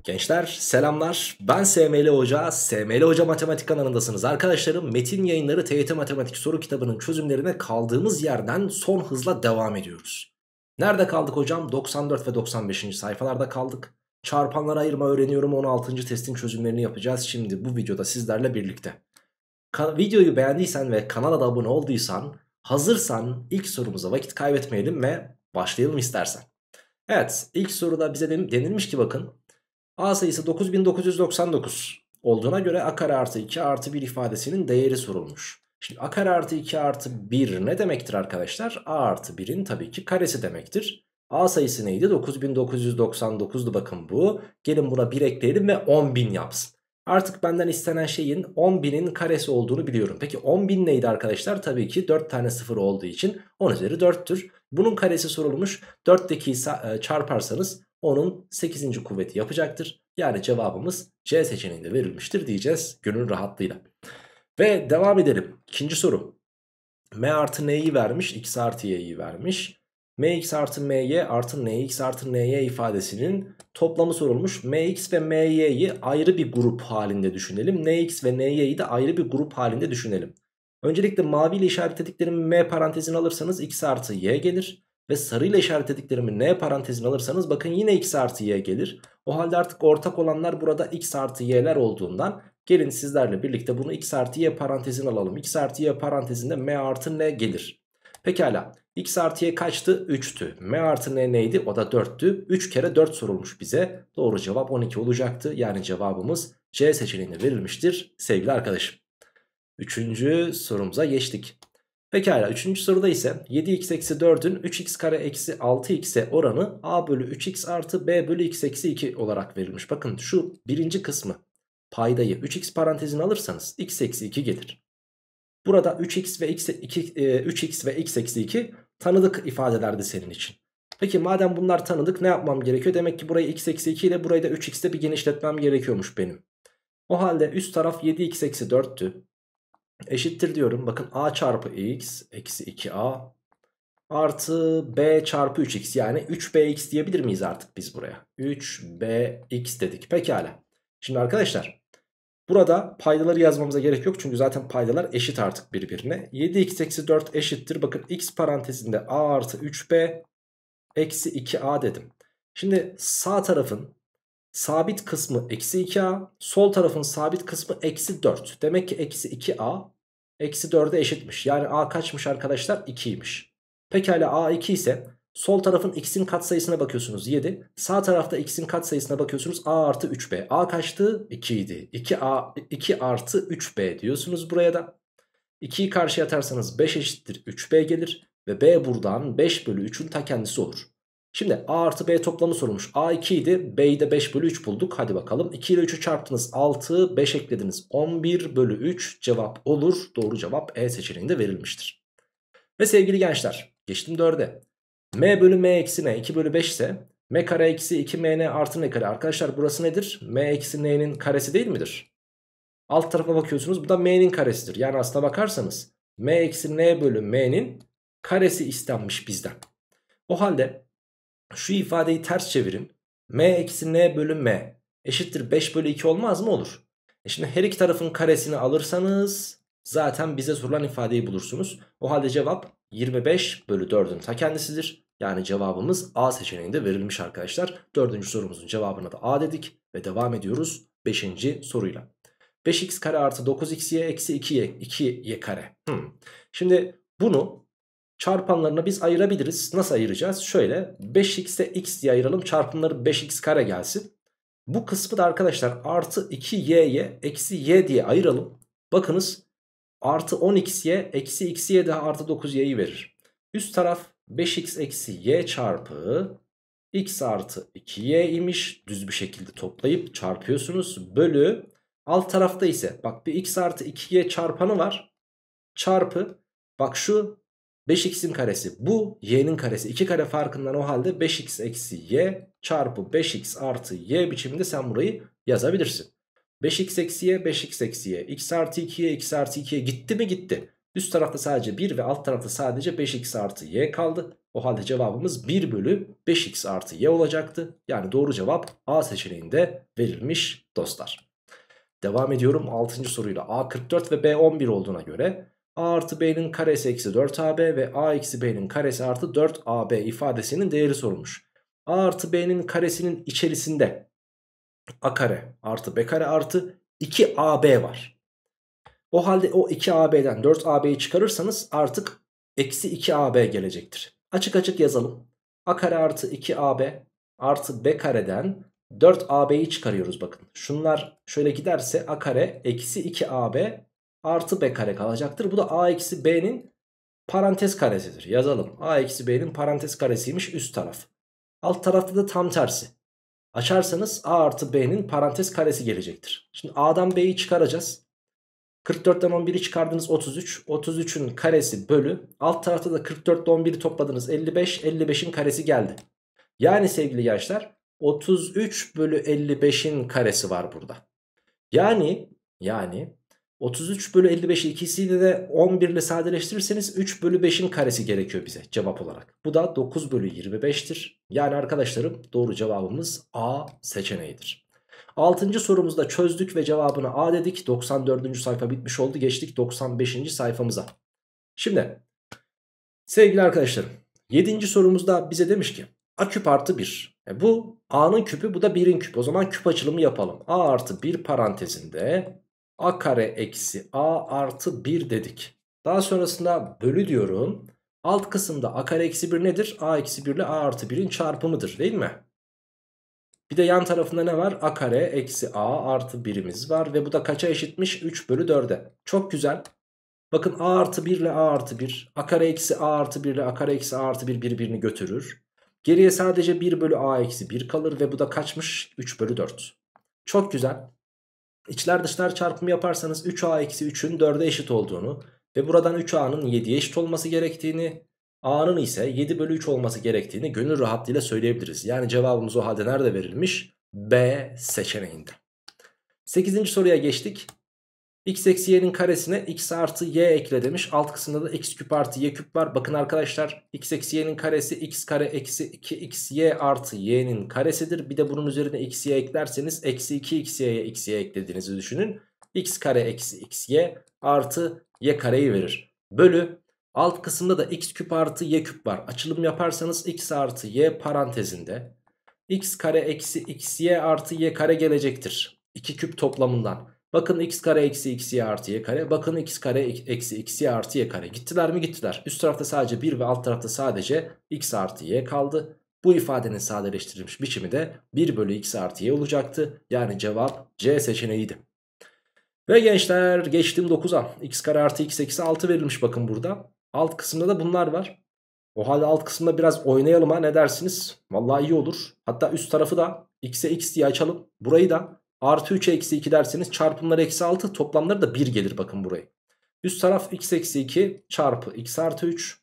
Gençler selamlar, ben SML Hoca, SML Hoca Matematik kanalındasınız. Arkadaşlarım, Metin Yayınları TYT Matematik soru kitabının çözümlerine kaldığımız yerden son hızla devam ediyoruz. Nerede kaldık hocam? 94 ve 95. sayfalarda kaldık. Çarpanlara ayırma öğreniyorum 16. testin çözümlerini yapacağız şimdi bu videoda sizlerle birlikte. Videoyu beğendiysen ve kanala da abone olduysan, hazırsan ilk sorumuza vakit kaybetmeyelim ve başlayalım istersen. Evet, ilk soruda bize denilmiş ki bakın, A sayısı 9999 olduğuna göre a kare artı 2 artı 1 ifadesinin değeri sorulmuş. Şimdi a kare artı 2 artı 1 ne demektir arkadaşlar? A artı 1'in tabii ki karesi demektir. A sayısı neydi? 9999'du bakın bu. Gelin buna 1 ekleyelim ve 10.000 yapsın. Artık benden istenen şeyin 10.000'in karesi olduğunu biliyorum. Peki 10.000 neydi arkadaşlar? Tabii ki 4 tane sıfır olduğu için 10 üzeri 4'tür. Bunun karesi sorulmuş. 4'tekiyi çarparsanız onun 8. kuvveti yapacaktır. Yani cevabımız C seçeneğinde verilmiştir diyeceğiz gönül rahatlığıyla. Ve devam edelim. İkinci soru. M artı n'yi vermiş, x artı y'yi vermiş. Mx artı my artı nx artı ny ifadesinin toplamı sorulmuş. Mx ve my'yi ayrı bir grup halinde düşünelim. Nx ve ny'yi de ayrı bir grup halinde düşünelim. Öncelikle maviyle işaretlediklerimi m parantezine alırsanız x artı y gelir. Ve sarıyla işaretlediklerimi n parantezine alırsanız bakın yine x artı y gelir. O halde artık ortak olanlar burada x artı y'ler olduğundan gelin sizlerle birlikte bunu x artı y parantezine alalım. X artı y parantezinde m artı n gelir. Pekala, x artı y kaçtı? 3'tü. M artı n neydi? O da 4'tü. 3 kere 4 sorulmuş bize. Doğru cevap 12 olacaktı. Yani cevabımız C seçeneğine verilmiştir sevgili arkadaşım. Üçüncü sorumuza geçtik. Pekala, üçüncü soruda ise 7x eksi 4'ün 3x kare eksi 6x'e oranı a bölü 3x artı b bölü x eksi 2 olarak verilmiş. Bakın şu birinci kısmı, paydayı 3x parantezine alırsanız x eksi 2 gelir. Burada 3x ve x eksi 2 tanıdık ifadelerdi senin için. Peki madem bunlar tanıdık, ne yapmam gerekiyor? Demek ki burayı x eksi 2 ile burayı da 3x'te bir genişletmem gerekiyormuş benim. O halde üst taraf 7x eksi 4'tü. Eşittir diyorum. Bakın a çarpı x eksi 2a artı b çarpı 3x, yani 3bx diyebilir miyiz artık biz buraya? 3bx dedik. Pekala. Şimdi arkadaşlar, burada paydaları yazmamıza gerek yok. Çünkü zaten paydalar eşit artık birbirine. 7x eksi 4 eşittir. Bakın x parantezinde a artı 3b eksi 2a dedim. Şimdi sağ tarafın sabit kısmı eksi 2a, sol tarafın sabit kısmı eksi 4. Demek ki eksi 2a eksi 4'e eşitmiş. Yani a kaçmış arkadaşlar? 2'ymiş. Pekala, a 2 ise sol tarafın x'in katsayısına bakıyorsunuz 7. Sağ tarafta x'in katsayısına bakıyorsunuz a artı 3b. A kaçtı? 2 idi. 2 artı 3b diyorsunuz buraya da. 2'yi karşıya atarsanız 5 eşittir 3b gelir. Ve b buradan 5 bölü 3'ün ta kendisi olur. Şimdi a artı b toplamı sorulmuş. A 2 idi, b'yi de 5 bölü 3 bulduk. Hadi bakalım, 2 ile 3'ü çarptınız 6, 5 eklediniz 11 bölü 3 cevap olur. Doğru cevap E seçeneğinde verilmiştir. Ve sevgili gençler, geçtim 4'e. M bölü m eksi n 2 bölü 5 ise m kare eksi 2 mn artı n kare. Arkadaşlar burası nedir? M eksi n'nin karesi değil midir? Alt tarafa bakıyorsunuz, bu da m'nin karesidir. Yani aslına bakarsanız m eksi n bölü m'nin karesi istenmiş bizden. O halde şu ifadeyi ters çevirin. M eksi n bölü m eşittir 5 bölü 2 olmaz mı? Olur. Şimdi her iki tarafın karesini alırsanız zaten bize sorulan ifadeyi bulursunuz. O halde cevap 25 bölü 4'ün ta kendisidir. Yani cevabımız A seçeneğinde verilmiş arkadaşlar. Dördüncü sorumuzun cevabına da A dedik ve devam ediyoruz 5. soruyla. 5x kare artı 9xy eksi 2y kare. Şimdi bunu çarpanlarına biz ayırabiliriz. Nasıl ayıracağız? Şöyle, 5x'e x diye ayıralım. Çarpımları 5x kare gelsin. Bu kısmı da arkadaşlar artı 2y'ye eksi y diye ayıralım. Bakınız, artı 10xy eksi xy daha artı 9y'yi verir. Üst taraf 5x eksi y çarpı x artı 2y imiş. Düz bir şekilde toplayıp çarpıyorsunuz. Bölü alt tarafta ise bak bir x artı 2y çarpanı var. Çarpı bak şu 5x'in karesi, bu y'nin karesi. 2 kare farkından o halde 5x eksi y çarpı 5x artı y biçiminde sen burayı yazabilirsin. 5x eksi y, 5x eksi y, x artı 2y, x artı 2y gitti mi? Gitti. Üst tarafta sadece 1 ve alt tarafta sadece 5x artı y kaldı. O halde cevabımız 1 bölü 5x artı y olacaktı. Yani doğru cevap A seçeneğinde verilmiş dostlar. Devam ediyorum 6. soruyla. A 44 ve B 11 olduğuna göre A artı B'nin karesi eksi 4AB ve A eksi B'nin karesi artı 4AB ifadesinin değeri sorulmuş. A artı B'nin karesinin içerisinde A kare artı B kare artı 2AB var. O halde o 2AB'den 4AB'yi çıkarırsanız artık eksi 2AB gelecektir. Açık açık yazalım. A kare artı 2AB artı B kareden 4AB'yi çıkarıyoruz bakın. Şunlar şöyle giderse A kare eksi 2AB artı B kare kalacaktır. Bu da A eksi B'nin parantez karesidir. Yazalım. A eksi B'nin parantez karesiymiş üst taraf. Alt tarafta da tam tersi. Açarsanız A artı B'nin parantez karesi gelecektir. Şimdi A'dan B'yi çıkaracağız. 44'ten 11'i çıkardınız 33. 33'ün karesi bölü. Alt tarafta da 44'te 11'i topladınız 55. 55'in karesi geldi. Yani sevgili gençler 33 bölü 55'in karesi var burada. Yani 33 bölü 55'i ikisiyle de 11 ile sadeleştirirseniz 3 bölü 5'in karesi gerekiyor bize cevap olarak. Bu da 9 bölü 25'tir. Yani arkadaşlarım doğru cevabımız A seçeneğidir. 6. sorumuzda çözdük ve cevabını A dedik. 94. sayfa bitmiş oldu. Geçtik 95. sayfamıza. Şimdi sevgili arkadaşlarım 7. sorumuzda bize demiş ki A küp artı 1. Bu A'nın küpü, bu da 1'in küpü. O zaman küp açılımı yapalım. A artı 1 parantezinde A kare eksi A artı 1 dedik. Daha sonrasında bölü diyorum. Alt kısımda A kare eksi 1 nedir? A eksi 1 ile A artı 1'in çarpımıdır değil mi? Bir de yan tarafında ne var? A kare eksi A artı 1'imiz var. Ve bu da kaça eşitmiş? 3 bölü 4'e. Çok güzel. Bakın A artı 1 ile A artı 1. A kare eksi A artı 1 ile A kare eksi A artı 1 birbirini götürür. Geriye sadece 1 bölü A eksi 1 kalır. Ve bu da kaçmış? 3 bölü 4. Çok güzel. İçler dışlar çarpımı yaparsanız 3A eksi 3'ün 4'e eşit olduğunu ve buradan 3A'nın 7'ye eşit olması gerektiğini, A'nın ise 7 bölü 3 olması gerektiğini gönül rahatlığıyla söyleyebiliriz. Yani cevabımız o halde nerede verilmiş? B seçeneğinde. 8. soruya geçtik. X eksi y'nin karesine x artı y ekle demiş. Alt kısımda da x küp artı y küp var. Bakın arkadaşlar x eksi y'nin karesi x kare eksi 2xy artı y'nin karesidir. Bir de bunun üzerine xy eklerseniz eksi 2xy'ye xy eklediğinizi düşünün. X kare eksi xy artı y kareyi verir. Bölü alt kısımda da x küp artı y küp var. Açılım yaparsanız x artı y parantezinde x kare eksi xy artı y kare gelecektir. İki küp toplamından. Bakın x kare eksi xy artı y kare. Bakın x kare eksi xy artı y kare. Gittiler mi? Gittiler. Üst tarafta sadece 1 ve alt tarafta sadece x artı y kaldı. Bu ifadenin sadeleştirilmiş biçimi de 1 bölü x artı y olacaktı. Yani cevap C seçeneğiydi. Ve gençler geçtim 9'a. X kare artı x eksi 6 verilmiş bakın burada. Alt kısımda da bunlar var. O halde alt kısımda biraz oynayalım ha, ne dersiniz? Vallahi iyi olur. Hatta üst tarafı da x'e x diye açalım. Burayı da artı 3'e eksi 2 derseniz çarpımları eksi 6, toplamları da 1 gelir bakın burayı. Üst taraf x eksi 2 çarpı x artı 3.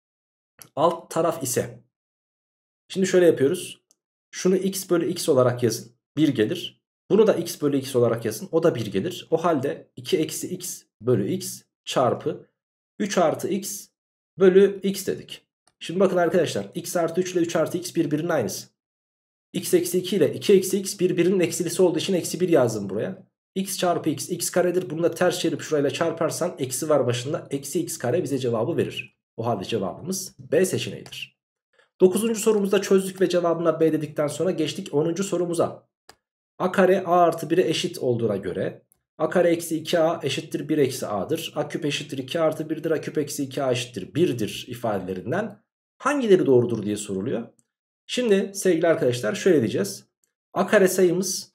Alt taraf ise. Şimdi şöyle yapıyoruz. Şunu x bölü x olarak yazın. 1 gelir. Bunu da x bölü x olarak yazın. O da 1 gelir. O halde 2 eksi x bölü x çarpı 3 artı x bölü x dedik. Şimdi bakın arkadaşlar x artı 3 ile 3 artı x birbirinin aynısı. X eksi 2 ile 2 eksi x birbirinin eksilisi olduğu için eksi 1 yazdım buraya. X çarpı x x karedir. Bunu da ters çevirip şurayla çarparsan eksi var başında. Eksi x kare bize cevabı verir. O halde cevabımız B seçeneğidir. 9. sorumuzda çözdük ve cevabına B dedikten sonra geçtik 10. sorumuza. A kare a artı 1'e eşit olduğuna göre a kare eksi 2a eşittir 1 eksi a'dır. A küp eşittir 2 artı 1'dir. A küp eksi 2a eşittir 1'dir ifadelerinden hangileri doğrudur diye soruluyor. Şimdi sevgili arkadaşlar şöyle diyeceğiz. A kare sayımız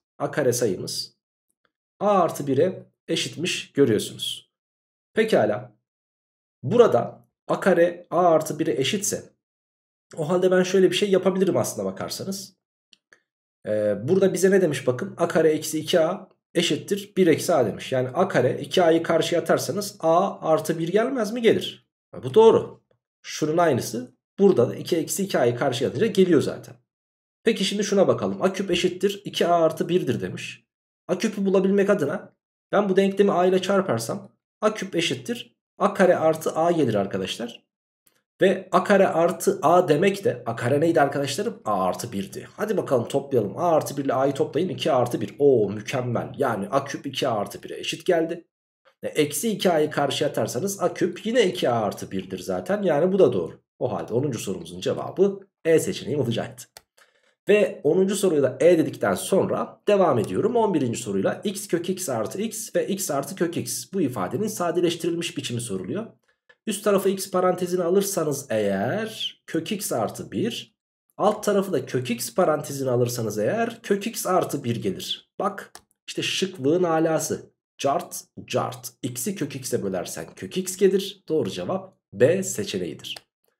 a artı 1'e eşitmiş görüyorsunuz. Pekala. Burada a kare a artı 1'e eşitse o halde ben şöyle bir şey yapabilirim aslında bakarsanız. Burada bize ne demiş bakın, a kare eksi 2a eşittir 1 eksi a demiş. Yani a kare 2a'yı karşıya atarsanız a artı 1 gelmez mi? Gelir. Bu doğru. Şunun aynısı. Burada da 2 eksi 2a'yı karşıya atınca geliyor zaten. Peki şimdi şuna bakalım. A küp eşittir 2a artı 1'dir demiş. A küpü bulabilmek adına ben bu denklemi a ile çarparsam a küp eşittir a kare artı a gelir arkadaşlar. Ve a kare artı a demek de, a kare neydi arkadaşlarım? A artı 1'di. Hadi bakalım toplayalım. A artı 1 ile a'yı toplayın, 2a artı 1. Oo, mükemmel. Yani a küp 2a artı 1'e eşit geldi. Eksi 2a'yı karşıya atarsanız a küp yine 2a artı 1'dir zaten. Yani bu da doğru. O halde 10. sorumuzun cevabı E seçeneği olacaktı. Ve 10. soruyu da E dedikten sonra devam ediyorum. 11. soruyla x kök x artı x ve x artı kök x. Bu ifadenin sadeleştirilmiş biçimi soruluyor. Üst tarafı x parantezine alırsanız eğer kök x artı 1. Alt tarafı da kök x parantezine alırsanız eğer kök x artı 1 gelir. Bak işte şıklığın alası. Cart cart. X'i kök x'e bölersen kök x gelir. Doğru cevap B seçeneğidir.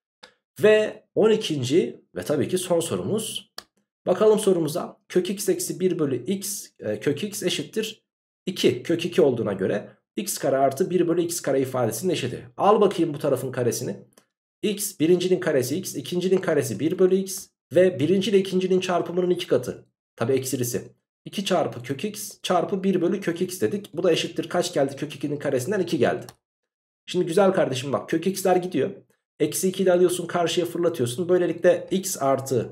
Ve 12. ve tabii ki son sorumuz. Bakalım sorumuza. Kök x eksi 1 bölü x kök x eşittir 2. Kök 2 olduğuna göre x kare artı 1 bölü x kare ifadesinin eşiti. Al bakayım bu tarafın karesini. X birincinin karesi x, ikincinin karesi 1 bölü x ve birinci ile ikincinin çarpımının 2 katı. Tabi eksilisi. 2 çarpı kök x çarpı 1 bölü kök x dedik. Bu da eşittir kaç geldi? Kök 2'nin karesinden 2 geldi. Şimdi güzel kardeşim bak, kök x'ler gidiyor. Eksi 2 ile alıyorsun, karşıya fırlatıyorsun. Böylelikle x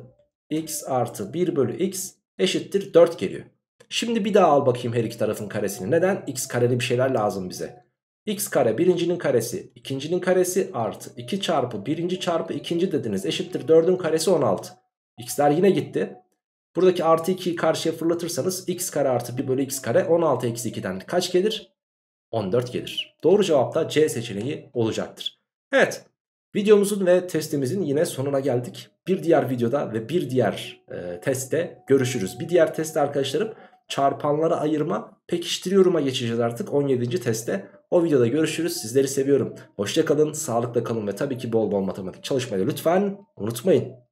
artı 1 bölü x eşittir 4 geliyor. Şimdi bir daha al bakayım her iki tarafın karesini. Neden? X kareli bir şeyler lazım bize. X kare birincinin karesi ikincinin karesi artı 2 çarpı birinci çarpı ikinci dediniz. Eşittir 4'ün karesi 16. X'ler yine gitti. Buradaki artı 2'yi karşıya fırlatırsanız x kare artı 1 bölü x kare 16 eksi 2'den kaç gelir? 14 gelir. Doğru cevap da C seçeneği olacaktır. Evet, videomuzun ve testimizin yine sonuna geldik. Bir diğer videoda ve bir diğer testte görüşürüz. Bir diğer testte arkadaşlarım çarpanlara ayırma, pekiştiriyorum'a geçeceğiz artık 17. testte. O videoda görüşürüz. Sizleri seviyorum. Hoşça kalın, sağlıkla kalın ve tabii ki bol bol matematik çalışmayı lütfen unutmayın.